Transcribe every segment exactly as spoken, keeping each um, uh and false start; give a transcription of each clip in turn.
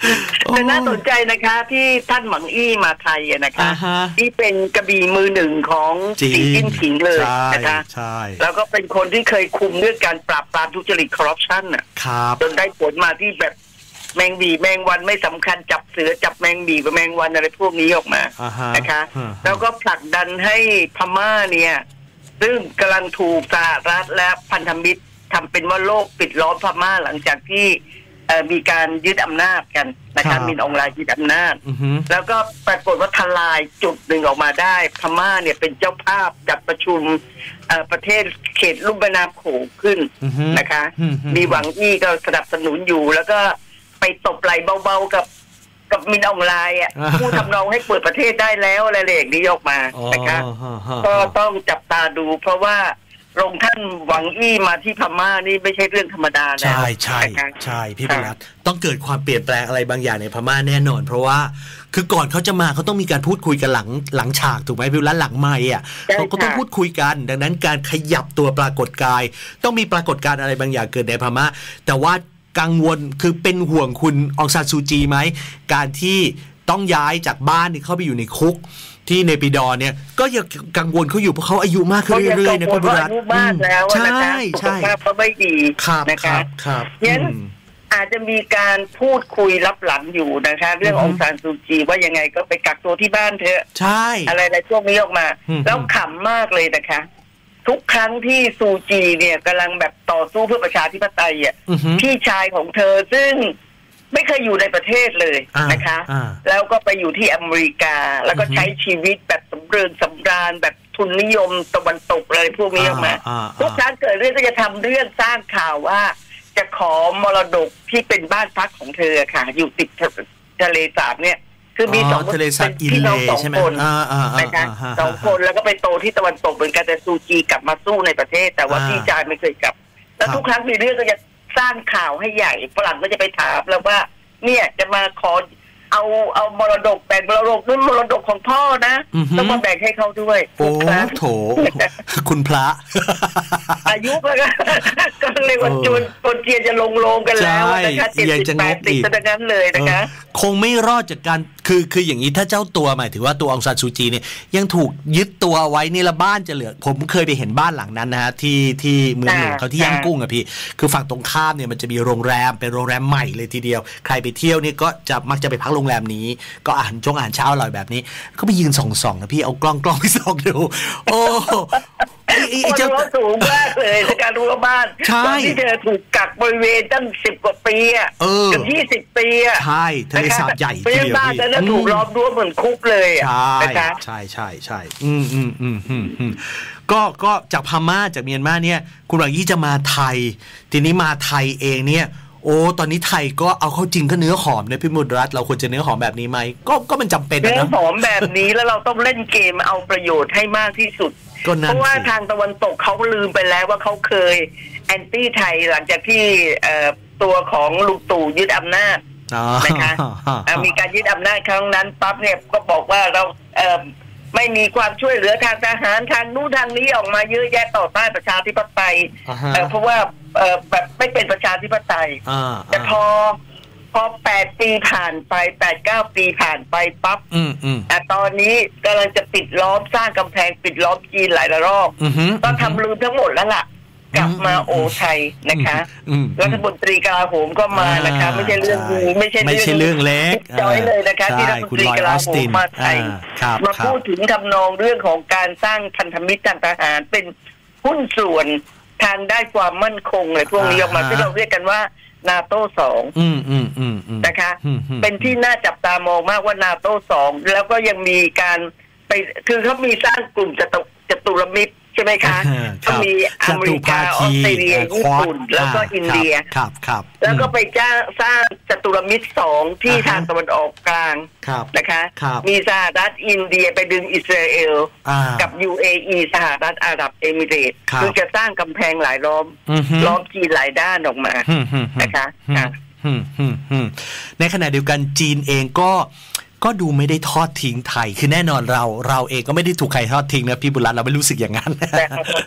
แต่น่าสนใจนะคะที่ท่านหวังอี้มาไทยนะคะที่เป็นกระบี่มือหนึ่งของสีจิ้นผิงเลยนะคะแล้วก็เป็นคนที่เคยคุมเรื่องการปราบปรามทุจริตคอร์รัปชันน่ะจนได้ผลมาที่แบบแมงบีแมงวันไม่สำคัญจับเสือจับแมงบีกับแมงวันอะไรพวกนี้ออกมานะคะแล้วก็ผลักดันให้พม่าเนี่ยซึ่งกำลังถูกสหรัฐและพันธมิตรทำเป็นว่าโลกปิดล้อมพม่าหลังจากที่มีการยึดอำนาจกันนะคะมินอองไลน์ยึดอำนาจแล้วก็ปรากฏว่าทลายจุดหนึ่งออกมาได้พม่าเนี่ยเป็นเจ้าภาพจัดประชุมประเทศเขตลุ่มแม่น้ำโขงขึ้นนะคะมีหวังอี้ก็สนับสนุนอยู่แล้วก็ไปตบไหลเบาๆกับกับมินอองไลน์อ่ะผู้ทำนองให้เปิดประเทศได้แล้วอะไรอย่างนี้ออกมานะคะก็ต้องจับตาดูเพราะว่าลงท่านหวังอี้มาที่พม่านี่ไม่ใช่เรื่องธรรมดาแล้วใช่ใช่ใช่พี่บุญรัตน์ต้องเกิดความเปลี่ยนแปลงอะไรบางอย่างในพม่าแน่นอนเพราะว่าคือก่อนเขาจะมาเขาต้องมีการพูดคุยกันหลังหลังฉากถูกไหมพี่บุญรัตน์หลังไมค์อ่ะเขาก็ต้องพูดคุยกันดังนั้นการขยับตัวปรากฏกายต้องมีปรากฏการณ์อะไรบางอย่างเกิดในพม่าแต่ว่ากังวลคือเป็นห่วงคุณองซานซูจีไหมการที่ต้องย้ายจากบ้านที่เข้าไปอยู่ในคุกที่เนปิดอร์เนี่ยก็ยังกังวลเขาอยู่เพราะเขาอายุมากขึ้นเรื่อยๆนะพี่บุญรัตน์ใช่ใช่สุขภาพเขาไม่ดีนะคะงั้นอาจจะมีการพูดคุยลับหลังอยู่นะคะเรื่ององซานซูจีว่ายังไงก็ไปกักตัวที่บ้านเถอะใช่อะไรในช่วงนี้ออกมาแล้วขำมากเลยนะคะทุกครั้งที่ซูจีเนี่ยกำลังแบบต่อสู้เพื่อประชาธิปไตยอ่ะพี่ชายของเธอซึ่งไม่เคยอยู่ในประเทศเลยนะคะแล้วก็ไปอยู่ที่อเมริกาแล้วก็ใช้ชีวิตแบบสำเริงสำราญแบบทุนนิยมตะวันตกอะไรพวกนี้ออกมาทุกครั้งเกิดเรื่องก็จะทำเรื่องสร้างข่าวว่าจะขอมรดกที่เป็นบ้านพักของเธอค่ะอยู่ติดทะเลสาบเนี่ยคือมีสองคนเป็นพี่น้องสองคนนะคะสองคนแล้วก็ไปโตที่ตะวันตกเหมือนกันแต่ซูจีกลับมาสู้ในประเทศแต่ว่าพี่ชายไม่เคยกลับแล้วทุกครั้งมีเรื่องก็จะสร้างข่าวให้ใหญ่ฝรั่งก็จะไปถามแล้วว่าเนี่ยจะมาขอเอาเอามรดกแบ่งมรดกนู่นมรดกของพ่อนะต้องมาแบ่งให้เขาด้วยโอ้โถคุณพระอายุก็ก็เรียกว่าจนปนเจียนจะลงโลงกันแล้วนะคะเจ็ดสิบแปดสิบซะดังนั้นเลยนะคะคงไม่รอดจากการคือคืออย่างนี้ถ้าเจ้าตัวหมายถึงว่าตัวองซานซูจีเนี่ยยังถูกยึดตัวไว้นี่ละบ้านจะเหลือผมเคยไปเห็นบ้านหลังนั้นนะฮะที่ที่เมืองหลวงเขาที่ย่างกุ้งอะพี่คือฝั่งตรงข้ามเนี่ยมันจะมีโรงแรมเป็นโรงแรมใหม่เลยทีเดียวใครไปเที่ยวเนี่ยก็จะมักจะไปพักโรงแรมนี้ก็อาหารจงอาหารเช้าอร่อยแบบนี้ก็ไปยืนส่องๆนะพี่เอากล้องกล้องไปส่องดูโอ้ไอ้เจ้าสูงมากเลยในการรู้ว่าบ้านที่เธอถูกกักบริเวณตั้งสิบกว่าปีอ่ะเกือบยี่สิบปีอ่ะใช่ทะเลสาบใหญ่ทีเดียวบ้านนั้นถูกล้อมรั้วเหมือนคุกเลยอ่ะใช่ใช่ใช่ใช่อืมอืมอืมอืมอืมก็ก็จากพม่าจากเมียนมาเนี่ยคุณหวังยี่จะมาไทยทีนี้มาไทยเองเนี่ยโอ้ตอนนี้ไทยก็เอาเข้าจริงก็เนื้อหอมนะพี่มุดรัตน์เราควรจะเนื้อหอมแบบนี้ไหมก็ก็มันจำเป็นนะเนื้อหอมแบบนี้แล้วเราต้องเล่นเกมเอาประโยชน์ให้มากที่สุดเพราะว่าทางตะวันตกเขาลืมไปแล้วว่าเขาเคยแอนตี้ไทยหลังจากที่ตัวของลุงตู่ยึดอำนาจนะคะมีการยึดอำนาจครั้งนั้นปั๊บเนี่ยก็บอกว่าเราไม่มีความช่วยเหลือทางทหารทางนู้นทางนี้ออกมาเยอะแยะต่อต้านประชาธิปไตยเพราะว่าแบบไม่เป็นประชาธิปไตยแต่พอพอแปดปีผ่านไปแปดเก้าปีผ่านไปปั๊บแต่ตอนนี้กำลังจะปิดล้อมสร้างกำแพงปิดล้อมจีนหลายระลอกก็ทำลืมทั้งหมดแล้วล่ะกลับมาโอไทยนะคะรัฐมนตรีกลาโหมก็มานะคะไม่ใช่เรื่องไม่ใช่เรื่องเล็กจอยเลยนะคะที่รัฐมนตรีกลาโหมมาไทยมาพูดถึงทำนองเรื่องของการสร้างพันธมิตรทางทหารเป็นหุ้นส่วนทางด้านความมั่นคงเลยพวกนี้ออกมาที่เราเรียกกันว่านาโต้สองนะคะเป็นที่น่าจับตามองมากว่านาโต้สองแล้วก็ยังมีการไปคือเขามีสร้างกลุ่มจตุจตุรมิตรใช่ไหมคะก็มีอเมริกาออสเตรเลียญี่ปุ่นแล้วก็อินเดียแล้วก็ไปจ้างสร้างจตุรมิตรสองที่ทางตะวันออกกลางนะคะมีสหรัฐอินเดียไปดึงอิสราเอลกับ ยู เอ อี สหรัฐอาหรับเอมิเรตส์คือจะสร้างกำแพงหลายล้อมล้อมจีนหลายด้านออกมานะคะในขณะเดียวกันจีนเองก็ก็ดูไม่ได้ทอดทิ้งไทยคือแน่นอนเราเราเองก็ไม่ได้ถูกใครทอดทิ้งนะพี่บุญรัตน์เราไม่รู้สึกอย่างนั้น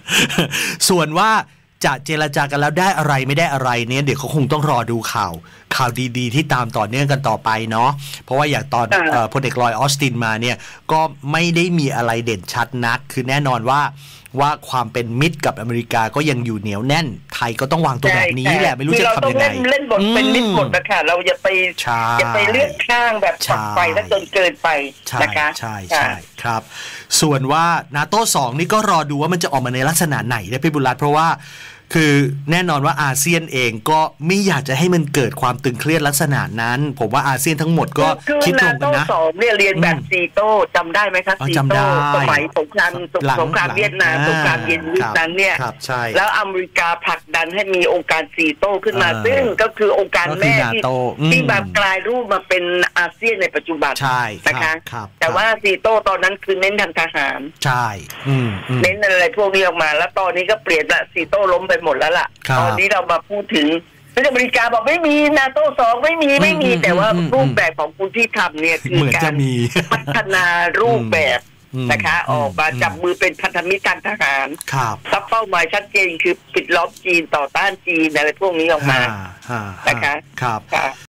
ส่วนว่าจะเจรจากันแล้วได้อะไรไม่ได้อะไรเนี่ยเดี๋ยวเขาคงต้องรอดูข่าวข่าวดีๆที่ตามต่อเนื่องกันต่อไปเนาะเพราะว่าอย่างตอนพลเอกลอยออสตินมาเนี่ยก็ไม่ได้มีอะไรเด่นชัดนักคือแน่นอนว่าว่าความเป็นมิตรกับอเมริกาก็ยังอยู่เหนียวแน่นไทยก็ต้องวางตัวแบบนี้แหละไม่รู้จะทำยังไงเล่นบทเป็นมิตรหมดนะคะเราอย่าไปอย่าไปเลือกข้างแบบฝักไฟซะจนเกินไปนะคะใช่ใช่ครับส่วนว่า NATO สองนี่ก็รอดูว่ามันจะออกมาในลักษณะไหนนะพี่บุญรัตน์เพราะว่าคือแน่นอนว่าอาเซียนเองก็ไม่อยากจะให้มันเกิดความตึงเครียดลักษณะนั้นผมว่าอาเซียนทั้งหมดก็คิดตรงกันนะคือ NATO สองเนี่ยเรียนแบบซีโต้จำได้ไหมครับซีโต้สมัยสงครามสงครามเวียดนามสงครามเย็นยุคนั้นเนี่ยแล้วอเมริกาผลักดันให้มีองค์การซีโต้ขึ้นมาซึ่งก็คือองค์การแม่ที่ที่แบบกลายรูปมาเป็นอาเซียนในปัจจุบันนะคะแต่ว่าซีโต้ตอนนั้นคือเน้นทางทหารใช่เน้นอะไรพวกนี้ออกมาแล้วตอนนี้ก็เปลี่ยนละซีโต้ล้มไปหมดแล้วล่ะตอนนี้เรามาพูดถึงอเมริกาบอกไม่มีนาโต้สองไม่มีไม่มีแต่ว่ารูปแบบของคุณที่ทำเนี่ยคือการพัฒนารูปแบบนะคะออกมาจับมือเป็นพันธมิตรทางทหารซับเป้าหมายชัดเจนคือปิดล้อมจีนต่อต้านจีนอะไรพวกนี้ออกมานะคะ